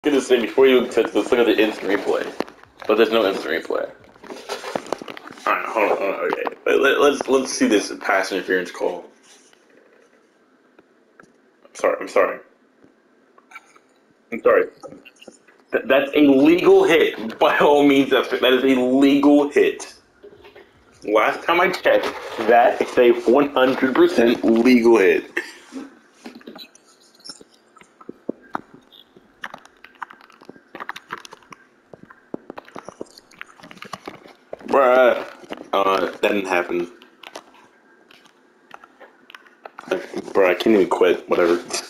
Gonna say before you touch, let's look at the instant replay. But there's no instant replay. All right, hold on. Okay, let's see this pass interference call. I'm sorry. That's a legal hit. By all means, that is a legal hit. Last time I checked, that is a 100% legal hit. Bruh. That didn't happen. Bruh, I can't even quit. Whatever.